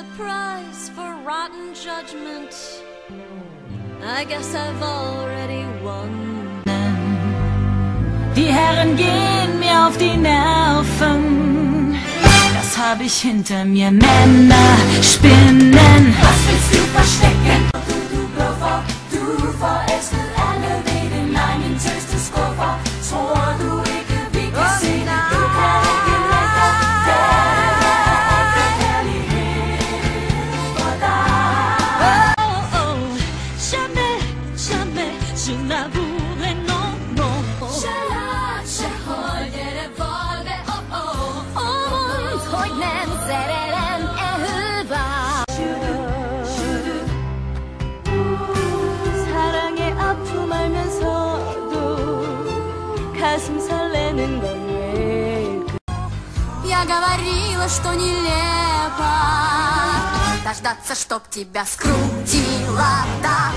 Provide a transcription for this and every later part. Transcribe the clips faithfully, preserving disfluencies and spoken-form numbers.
the price for rotten judgment. I guess I've already won. Die Herren gehen mir auf die Nerven. Das hab ich hinter mir. Männer spinnen. Was willst du verstecken? Du, du bluffer, du verästel alle Reden. Nein, tøst du skuffer. Tror du ikke, vi kan se det? Du kan ikke lægge det. Det er kærlighed for dig. Oh, oh, jamais, jamais, je n'avouerai non, non. Kjærlighet, hold dere valget, oh, oh. 어머니 소리 냄새를 애흐바. 사랑의 아픔 알면서도 가슴 설레는 건 왜일까? Я говорила, что нелепо дождаться, чтоб тебя скрутило так.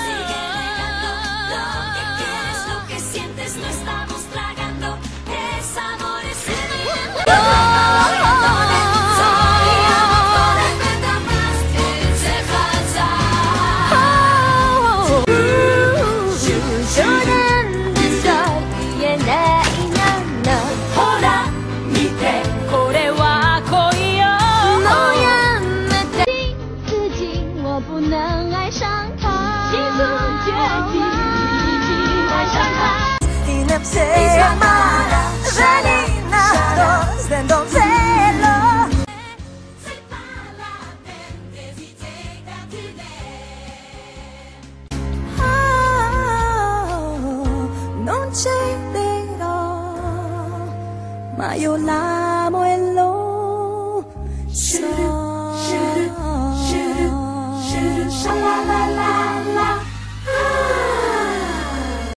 Non ci dirò, ma io l'amo e lo so.